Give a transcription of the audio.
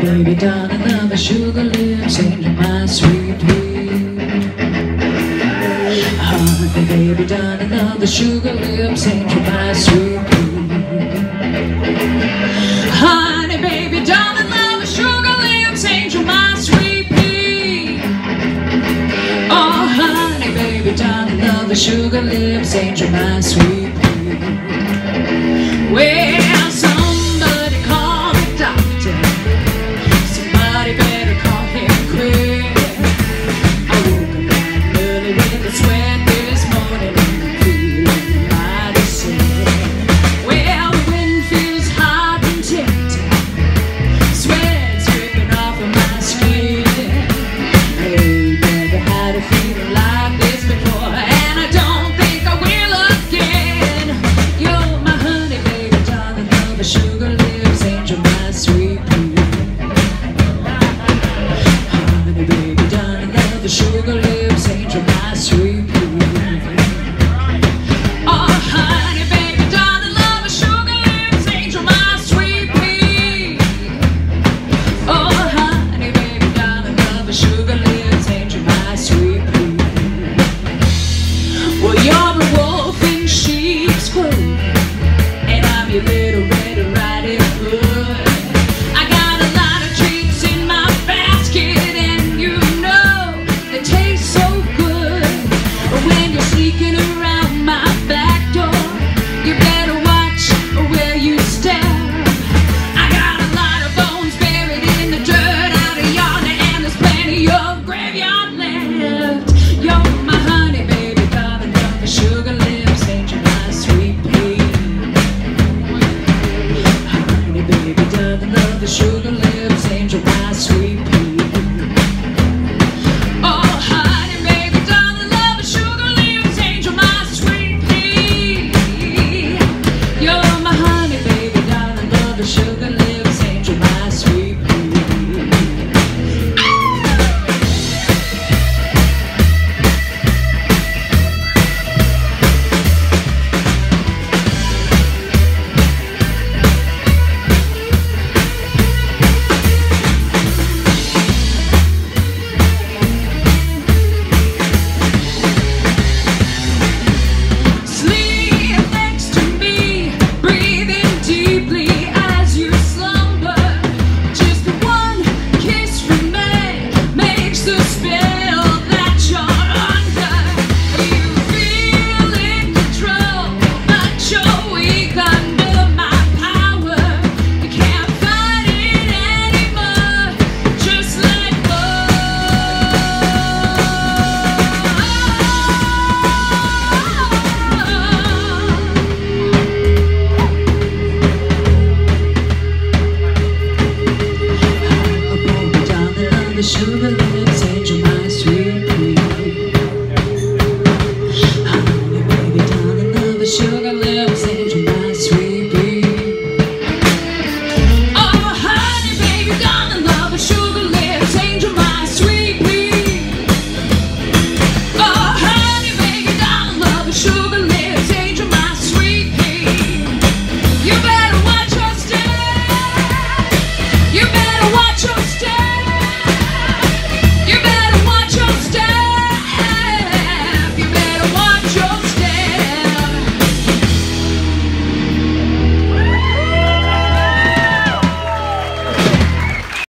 baby, darling, love the sugar lips, angel, my sweet pea. Honey, baby, darling, love the sugar lips, angel, my sweet pea. Honey, baby, darling, love the sugar lips, angel, my sweet pea. Oh, honey, baby, darling, love the sugar lips, angel, my sweet pea. Well, somebody call the doctor. Somebody better call him quick. I woke up bright early with a sweat this morning and I'm feeling mighty sick. Well, the wind feels hot and tempting. Sweat's dripping off of my skin. Hey, never had a feeling like this before, and I don't think I will again. You're my honey, baby, darling, love the sugar lips, angel, my sweet pea. Honey, baby, darling, love the sugar lips, angel, my sweet pea. Oh, honey, baby, darling, love the sugar lips, angel, my sweet pea. Oh, honey, baby, darling, love the sugar lips, angel, my sweet pea. Well, you're a wolf in sheep's clothing, and I'm your little Red Riding Hood. I got a lot of treats in my basket, and you know they taste so good. When you're sneaking around my back door, you better watch where you step. I got a lot of bones buried in the dirt out of yonder, and there's plenty of graveyard left. You're my honey, baby, darling, love the sugar lips, angel, my sweet pea. Honey, baby, darling, love the sugar